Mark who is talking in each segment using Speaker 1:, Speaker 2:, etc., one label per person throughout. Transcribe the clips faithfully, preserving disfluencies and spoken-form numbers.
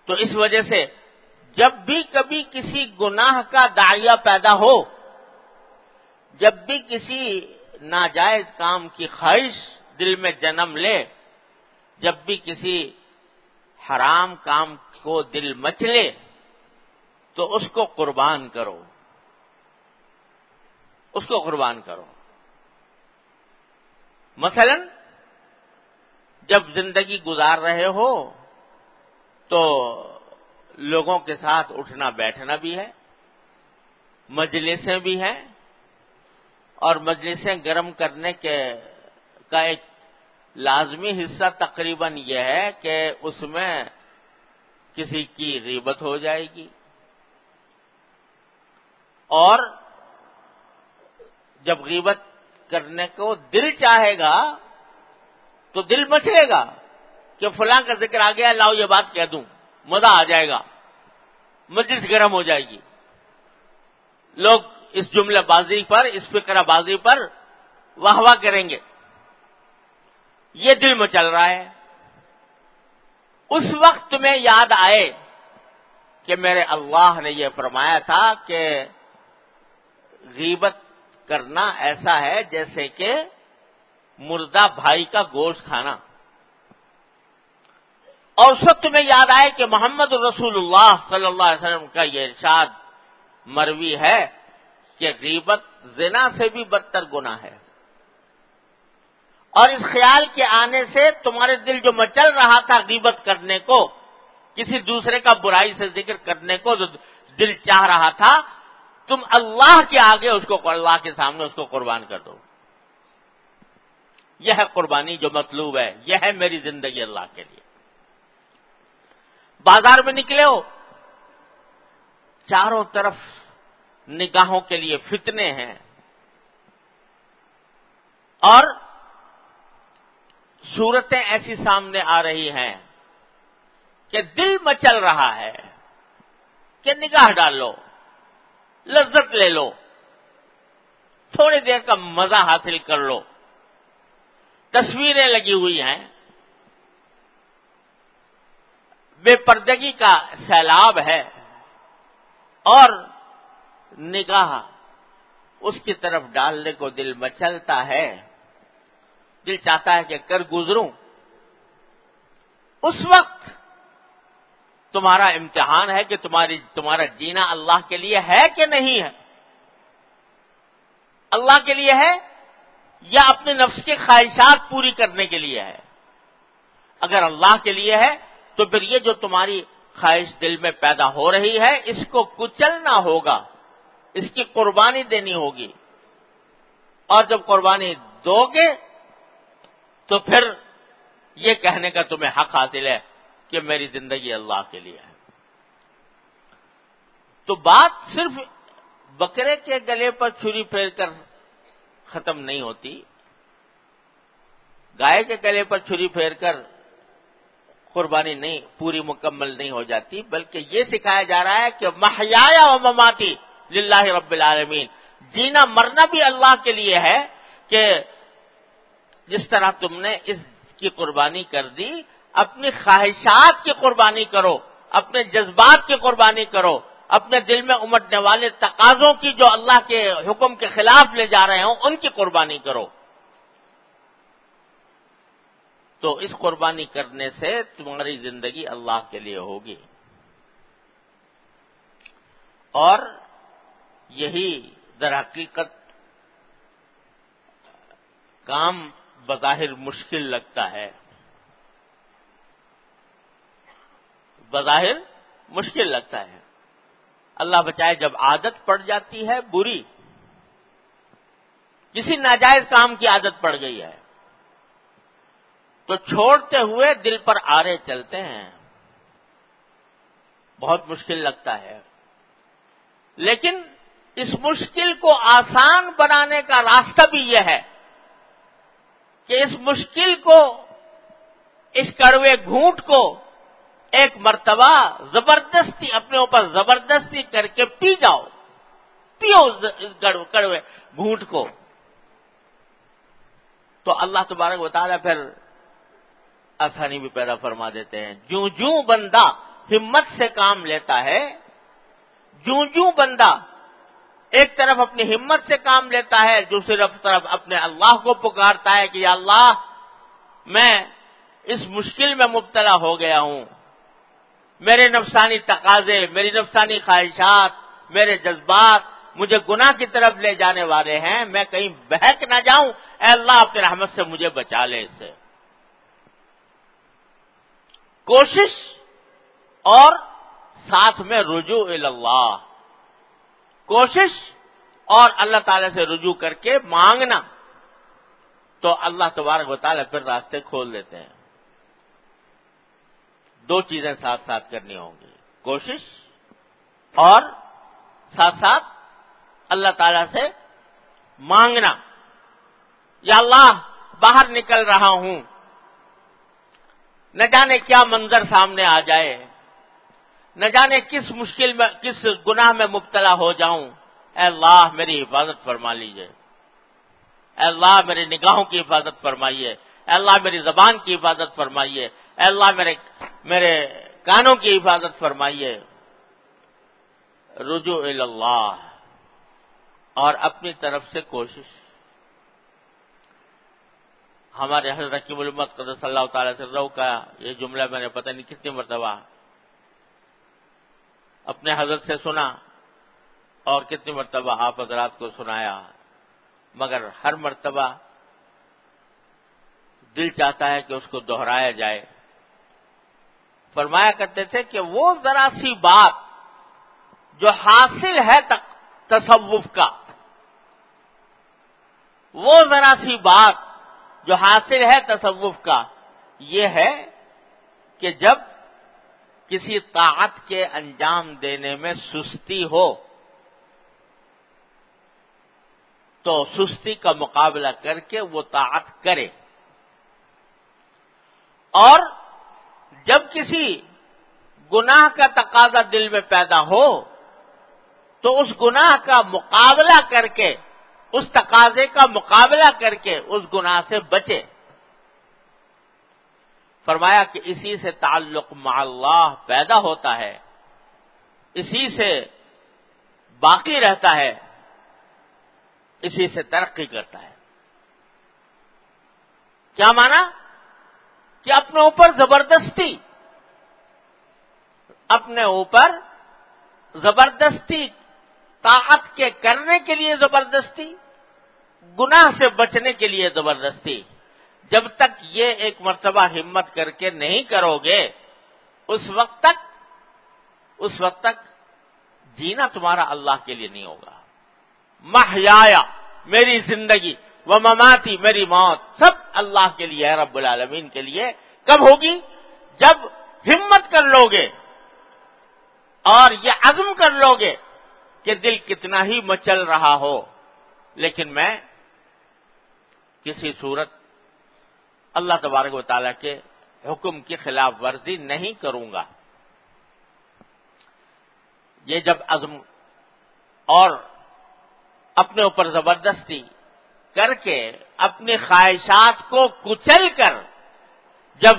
Speaker 1: تو اس وجہ سے جب بھی کبھی کسی گناہ کا داعیہ پیدا ہو، جب بھی کسی ناجائز کام کی خواہش دل میں جنم لے، جب بھی کسی حرام کام کو دل مچلے، تو اس کو قربان کرو، اس کو قربان کرو۔ مثلا جب زندگی گزار رہے ہو تو لوگوں کے ساتھ اٹھنا بیٹھنا بھی ہے، مجلسیں بھی ہیں، اور مجلسیں گرم کرنے کے کا ایک لازمی حصہ تقریباً یہ ہے کہ اس میں کسی کی غیبت ہو جائے گی، اور جب غیبت کرنے کو دل چاہے گا تو دل مچلے گا کہ فلاں کا ذکر آ گیا، لاؤ یہ بات کہہ دوں، مزہ آ جائے گا، مجلس گرم ہو جائے گی، لوگ اس جملہ بازی پر، اس فقرہ بازی پر واہ واہ کریں گے، یہ دل میں چل رہا ہے۔ اس وقت تمہیں یاد آئے کہ میرے اللہ نے یہ فرمایا تھا کہ غیبت کرنا ایسا ہے جیسے کہ مردہ بھائی کا گوشت کھانا، اور اس وقت تمہیں یاد آئے کہ محمد رسول اللہ صلی اللہ علیہ وسلم کا یہ ارشاد مروی ہے کہ غیبت زنا سے بھی بدتر گناہ ہے، اور اس خیال کے آنے سے تمہارے دل جو مچل رہا تھا غیبت کرنے کو، کسی دوسرے کا برائی سے ذکر کرنے کو جو دل چاہ رہا تھا، تم اللہ کے آگے اس کو، اللہ کے سامنے اس کو قربان کر دو۔ یہ ہے قربانی جو مطلوب ہے، یہ ہے میری زندگی اللہ کے لیے۔ بازار میں نکلے ہو، چاروں طرف نگاہوں کے لیے فتنے ہیں، اور صورتیں ایسی سامنے آ رہی ہیں کہ دل مچل رہا ہے کہ نگاہ ڈالو، لذت لے لو، تھوڑی دیر کا مزہ حاصل کر لو۔ تصویریں لگی ہوئی ہیں، بے پردگی کا سیلاب ہے، اور نگاہ اس کی طرف ڈالنے کو دل مچلتا ہے، دل چاہتا ہے کہ کر گزروں۔ اس وقت تمہارا امتحان ہے کہ تمہاری تمہارا جینا اللہ کے لیے ہے کہ نہیں ہے، اللہ کے لیے ہے یا اپنے نفس کی خواہشات پوری کرنے کے لیے ہے۔ اگر اللہ کے لیے ہے تو پھر یہ جو تمہاری خواہش دل میں پیدا ہو رہی ہے، اس کو کچلنا ہوگا، اس کی قربانی دینی ہوگی، اور جب قربانی دو گے تو پھر یہ کہنے کا تمہیں حق حاصل ہے کہ میری زندگی اللہ کے لیے ہے۔ تو بات صرف بکرے کے گلے پر چھری پھیر کر ختم نہیں ہوتی، گائے کے گلے پر چھری پھیر کر قربانی نہیں پوری مکمل نہیں ہو جاتی، بلکہ یہ سکھایا جا رہا ہے کہ محیایا و مماتی للہ رب العالمین، جینا مرنا بھی اللہ کے لیے ہے، کہ جس طرح تم نے اس کی قربانی کر دی، اپنی خواہشات کی قربانی کرو، اپنے جذبات کی قربانی کرو، اپنے دل میں امٹنے والے تقاضوں کی جو اللہ کے حکم کے خلاف لے جا رہے ہوں ان کی قربانی کرو۔ تو اس قربانی کرنے سے تمہاری زندگی اللہ کے لیے ہوگی، اور یہی در حقیقت کام بظاہر مشکل لگتا ہے، بظاہر مشکل لگتا ہے، اللہ بچائے جب عادت پڑ جاتی ہے بری، کسی ناجائز کام کی عادت پڑ گئی ہے تو چھوڑتے ہوئے دل پر آرے چلتے ہیں، بہت مشکل لگتا ہے۔ لیکن اس مشکل کو آسان بنانے کا راستہ بھی یہ ہے کہ اس مشکل کو، اس کڑوے گھونٹ کو ایک مرتبہ زبردستی اپنے اوپر زبردستی کر کے پی جاؤ، پیو کڑوے گھونٹ کو، تو اللہ تبارک و تعالیٰ پھر آسانی بھی پیدا فرما دیتے ہیں۔ جوں جوں بندہ ہمت سے کام لیتا ہے، جوں جوں بندہ ایک طرف اپنی ہمت سے کام لیتا ہے، دوسری طرف اپنے اللہ کو پکارتا ہے کہ یا اللہ میں اس مشکل میں مبتلا ہو گیا ہوں، میرے نفسانی تقاضے، میری نفسانی خواہشات، میرے جذبات مجھے گناہ کی طرف لے جانے والے ہیں، میں کہیں بہک نہ جاؤں، اے اللہ اپنی رحمت سے مجھے بچا لے اس سے۔ کوشش اور ساتھ میں رجوع اللہ، کوشش اور اللہ تعالی سے رجوع کر کے مانگنا، تو اللہ تبارک و تعالی پھر راستے کھول دیتے ہیں۔ دو چیزیں ساتھ ساتھ کرنی ہوں گی، کوشش اور ساتھ ساتھ اللہ تعالی سے مانگنا۔ یا اللہ باہر نکل رہا ہوں، نہ جانے کیا منظر سامنے آ جائے، نہ جانے کس مشکل میں، کس گناہ میں مبتلا ہو جاؤں، اے اللہ میری حفاظت فرما لیجئے، اے اللہ میری نگاہوں کی حفاظت فرمائیے، اے اللہ میری زبان کی حفاظت فرمائیے، اے اللہ میرے میرے کانوں کی حفاظت فرمائیے۔ رجوع اللہ اور اپنی طرف سے کوشش۔ ہمارے حضرت حکیم الامت قدس اللہ تعالی سرہ کا یہ جملہ میں نے پتہ نہیں کتنی مرتبہ اپنے حضرت سے سنا اور کتنی مرتبہ آپ حضرات کو سنایا، مگر ہر مرتبہ دل چاہتا ہے کہ اس کو دہرایا جائے۔ فرمایا کرتے تھے کہ وہ ذرا سی بات جو حاصل ہے تصوف کا، وہ ذرا سی بات جو حاصل ہے تصوف کا، یہ ہے کہ جب کسی طاعت کے انجام دینے میں سستی ہو تو سستی کا مقابلہ کر کے وہ طاعت کرے، اور جب کسی گناہ کا تقاضا دل میں پیدا ہو تو اس گناہ کا مقابلہ کر کے، اس تقاضے کا مقابلہ کر کے اس گناہ سے بچے۔ فرمایا کہ اسی سے تعلق مع اللہ پیدا ہوتا ہے، اسی سے باقی رہتا ہے، اسی سے ترقی کرتا ہے۔ کیا مانا؟ کہ اپنے اوپر زبردستی اپنے اوپر زبردستی طاعت کے کرنے کے لیے زبردستی، گناہ سے بچنے کے لیے زبردستی، جب تک یہ ایک مرتبہ ہمت کر کے نہیں کرو گے، اس وقت تک اس وقت تک جینا تمہارا اللہ کے لیے نہیں ہوگا۔ محیایا میری زندگی، و مماتی میری موت، سب اللہ کے لیے ہے، رب العالمین کے لیے۔ کب ہوگی؟ جب ہمت کر لو گے اور یہ عزم کر لو گے کہ دل کتنا ہی مچل رہا ہو لیکن میں کسی صورت اللہ تبارک و تعالیٰ کے حکم کی خلاف ورزی نہیں کروں گا۔ یہ جب عزم اور اپنے اوپر زبردستی کر کے اپنی خواہشات کو کچل کر، جب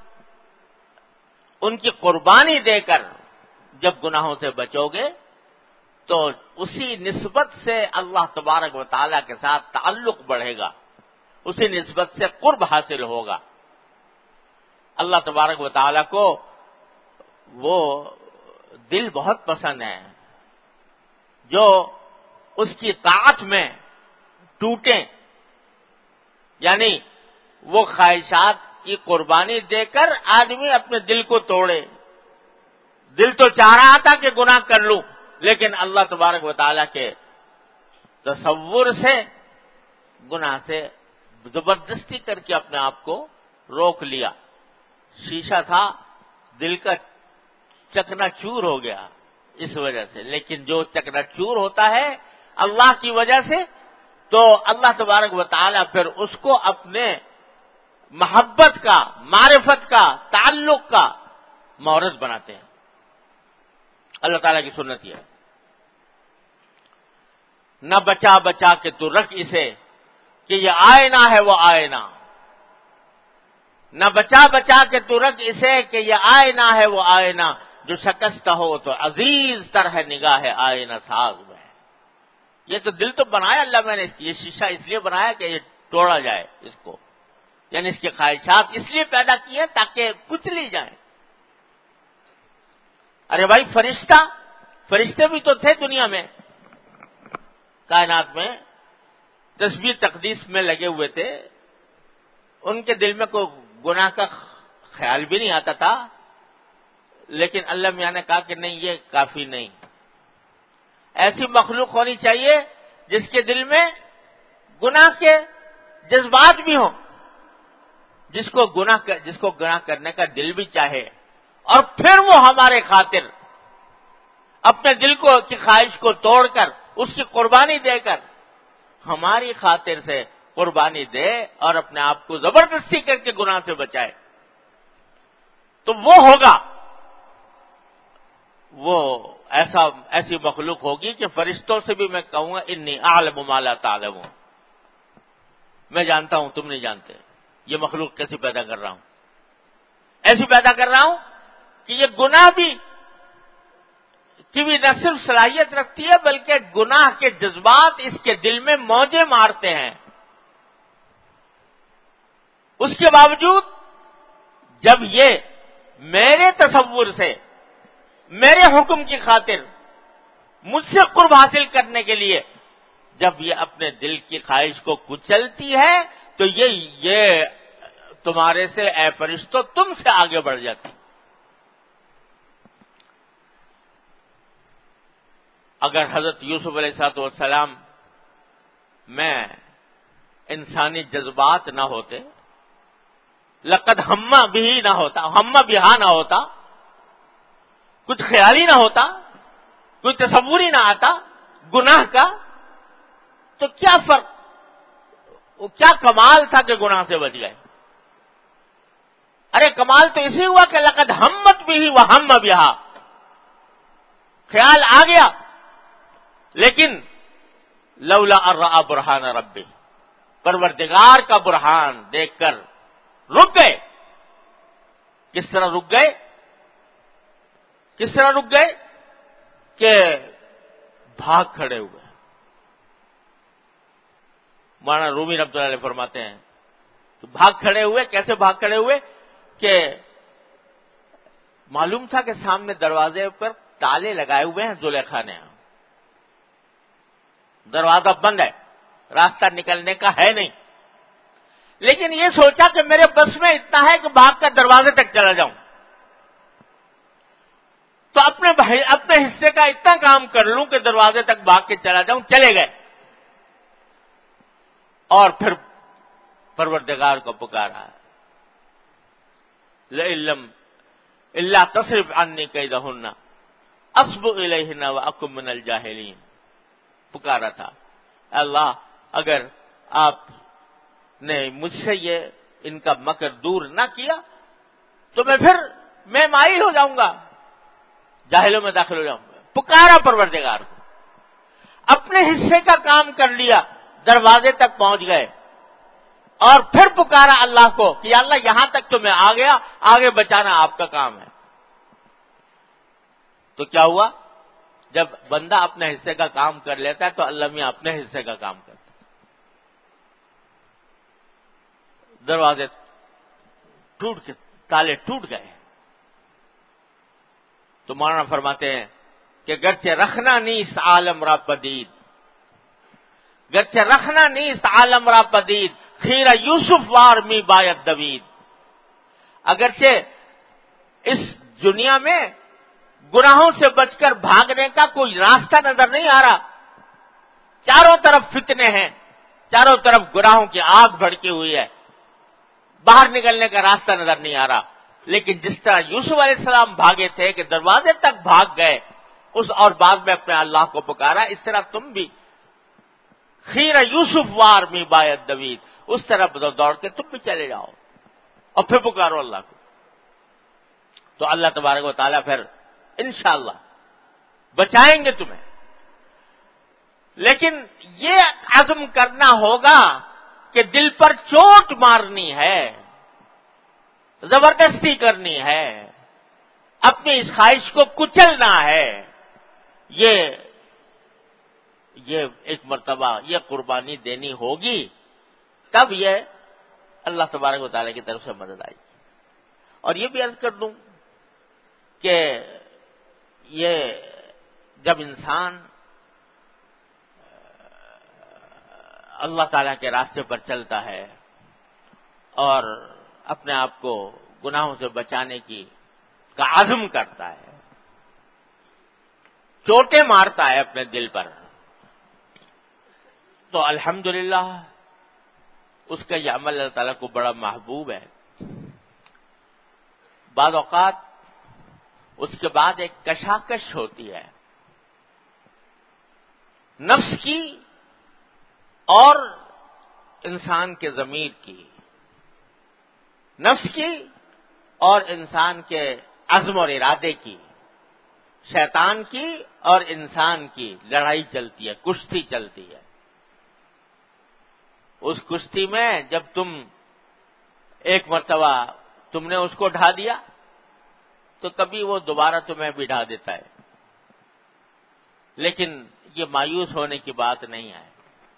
Speaker 1: ان کی قربانی دے کر جب گناہوں سے بچو گے تو اسی نسبت سے اللہ تبارک و تعالیٰ کے ساتھ تعلق بڑھے گا، اسی نسبت سے قرب حاصل ہوگا۔ اللہ تبارک و تعالیٰ کو وہ دل بہت پسند ہے جو اس کی طاعت میں ٹوٹیں، یعنی وہ خواہشات کی قربانی دے کر آدمی اپنے دل کو توڑے۔ دل تو چاہ رہا تھا کہ گناہ کر لوں، لیکن اللہ تبارک و تعالیٰ کے تصور سے گناہ سے زبردستی کر کے اپنے آپ کو روک لیا۔ شیشہ تھا، دل کا چکنا چور ہو گیا اس وجہ سے، لیکن جو چکنا چور ہوتا ہے اللہ کی وجہ سے، تو اللہ تبارک و تعالیٰ پھر اس کو اپنے محبت کا، معرفت کا، تعلق کا مورث بناتے ہیں۔ اللہ تعالیٰ کی سنت یہ ہے، نہ بچا بچا کے تو رکھ اسے کہ یہ آئینہ ہے وہ آئینہ، نہ بچا بچا کے تو رکھ اسے کہ یہ آئینہ ہے وہ آئینہ، جو شکستہ ہو تو عزیز تر ہے نگاہ آئینہ ساز میں. یہ تو دل تو بنایا اللہ میں نے، یہ شیشہ اس لیے بنایا کہ یہ توڑا جائے اس کو، یعنی اس کی خواہشات اس لیے پیدا کی ہیں تاکہ کچلی جائیں. ارے بھائی فرشتہ فرشتے بھی تو تھے دنیا میں، کائنات میں تسبیح تقدیس میں لگے ہوئے تھے، ان کے دل میں کوئی گناہ کا خیال بھی نہیں آتا تھا، لیکن اللہ میاں نے کہا کہ نہیں، یہ کافی نہیں، ایسی مخلوق ہونی چاہیے جس کے دل میں گناہ کے جذبات بھی ہوں، جس کو گناہ جس کو گناہ کرنے کا دل بھی چاہے، اور پھر وہ ہمارے خاطر اپنے دل کو کی خواہش کو توڑ کر اس کی قربانی دے کر ہماری خاطر سے قربانی دے اور اپنے آپ کو زبردستی کر کے گناہ سے بچائے. تو وہ ہوگا، وہ ایسا ایسی مخلوق ہوگی کہ فرشتوں سے بھی میں کہوں گا انی اعلم ما لا تعلمون، میں جانتا ہوں تم نہیں جانتے. یہ مخلوق کیسے پیدا کر رہا ہوں؟ ایسی پیدا کر رہا ہوں کہ یہ گناہ بھی کی بھی نہ صرف صلاحیت رکھتی ہے بلکہ گناہ کے جذبات اس کے دل میں موجیں مارتے ہیں. اس کے باوجود جب یہ میرے تصور سے میرے حکم کی خاطر مجھ سے قرب حاصل کرنے کے لیے جب یہ اپنے دل کی خواہش کو کچلتی ہے تو یہ یہ تمہارے سے اے فرشتوں تم سے آگے بڑھ جاتی. اگر حضرت یوسف علیہ الصلوۃ والسلام میں انسانی جذبات نہ ہوتے، لقد ہمہ بھی نہ ہوتا، ہمہ بہا نہ ہوتا، کچھ خیال ہی نہ ہوتا، کوئی تصور ہی نہ آتا گناہ کا، تو کیا فرق، وہ کیا کمال تھا کہ گناہ سے بچ گئے. ارے کمال تو اسی ہوا کہ لقد ہمت بھی وہ ہم بہا، خیال آ گیا، لیکن لولا ان رأى برہان ربی، پروردگار کا برہان دیکھ کر رک گئے. کس طرح رک گئے کس طرح رک گئے کہ بھاگ کھڑے ہوئے. مولانا رومی رحمۃ اللہ علیہ فرماتے ہیں کہ بھاگ کھڑے ہوئے. کیسے بھاگ کھڑے ہوئے کہ معلوم تھا کہ سامنے دروازے پر تالے لگائے ہوئے ہیں زلیخا نے، دروازہ بند ہے، راستہ نکلنے کا ہے نہیں، لیکن یہ سوچا کہ میرے بس میں اتنا ہے کہ بھاگ کر دروازے تک چلا جاؤں، تو اپنے اپنے حصے کا اتنا کام کر لوں کہ دروازے تک بھاگ کے چلا جاؤں. چلے گئے اور پھر پروردگار کو پکارا، لَإِلَّمْ إِلَّا تَصْرِفْ عَنِّي كَيْدَهُنَّ أَصْبُ إِلَيْهِنَّ وَأَكُن مِّنَ الْجَاهِلِينَ. پکارا تھا، اللہ اگر آپ نے مجھ سے یہ ان کا مکر دور نہ کیا تو میں پھر میں مائل ہو جاؤں گا، جاہلوں میں داخل ہو جاؤں گا. پکارا پروردگار کو، اپنے حصے کا کام کر لیا، دروازے تک پہنچ گئے، اور پھر پکارا اللہ کو کہ اللہ یہاں تک تو میں آ گیا، آگے بچانا آپ کا کام ہے. تو کیا ہوا؟ جب بندہ اپنے حصے کا کام کر لیتا ہے تو اللہ میاں اپنے حصے کا کام کرتا ہے. دروازے ٹوٹ کے تالے ٹوٹ گئے. تو مولانا فرماتے ہیں کہ گرچہ رکھنا نیست عالم را پدید، گرچہ رکھنا نیست عالم را پدید، خیرہ یوسف وار می باید دوید. اگرچہ اس دنیا میں گناہوں سے بچ کر بھاگنے کا کوئی راستہ نظر نہیں آ رہا، چاروں طرف فتنے ہیں، چاروں طرف گناہوں کی آگ بھڑکی ہوئی ہے، باہر نکلنے کا راستہ نظر نہیں آ رہا. لیکن جس طرح یوسف علیہ السلام بھاگے تھے کہ دروازے تک بھاگ گئے اس اور بعد میں اپنے اللہ کو پکارا، اس طرح تم بھی خیرہ یوسف وار می باید دوید، اس طرح دوڑ کے تم بھی چلے جاؤ اور پھر پکارو اللہ کو. تو اللہ تبارک و تعالیٰ پھر انشاءاللہ بچائیں گے تمہیں. لیکن یہ عزم کرنا ہوگا کہ دل پر چوٹ مارنی ہے، زبردستی کرنی ہے، اپنی اس خواہش کو کچلنا ہے، یہ یہ ایک مرتبہ یہ قربانی دینی ہوگی، تب یہ اللہ تبارک و تعالیٰ کی طرف سے مدد آئے گی۔ اور یہ بھی عرض کر دوں کہ یہ جب انسان اللہ تعالیٰ کے راستے پر چلتا ہے اور اپنے آپ کو گناہوں سے بچانے کی کا عزم کرتا ہے، چوٹیں مارتا ہے اپنے دل پر، تو الحمدللہ اس کا یہ عمل اللہ تعالیٰ کو بڑا محبوب ہے۔ بعض اوقات اس کے بعد ایک کشاکش ہوتی ہے نفس کی اور انسان کے ضمیر کی، نفس کی اور انسان کے عزم اور ارادے کی، شیطان کی اور انسان کی لڑائی چلتی ہے، کشتی چلتی ہے۔ اس کشتی میں جب تم ایک مرتبہ تم نے اس کو ڈھا دیا تو کبھی وہ دوبارہ تمہیں بھی ڈھا دیتا ہے، لیکن یہ مایوس ہونے کی بات نہیں ہے۔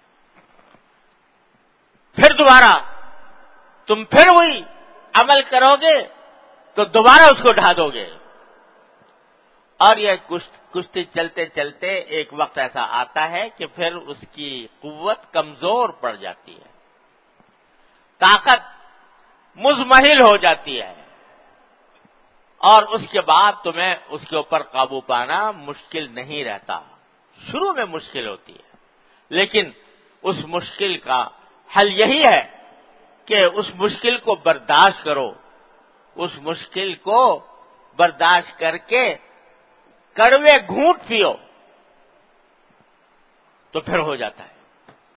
Speaker 1: پھر دوبارہ تم پھر وہی عمل کرو گے تو دوبارہ اس کو ڈھا دو گے، اور یہ کشتی چلتے چلتے ایک وقت ایسا آتا ہے کہ پھر اس کی قوت کمزور پڑ جاتی ہے، طاقت مزمحل ہو جاتی ہے، اور اس کے بعد تمہیں اس کے اوپر قابو پانا مشکل نہیں رہتا۔ شروع میں مشکل ہوتی ہے، لیکن اس مشکل کا حل یہی ہے کہ اس مشکل کو برداشت کرو، اس مشکل کو برداشت کر کے کڑوے گھونٹ پیو تو پھر ہو جاتا ہے۔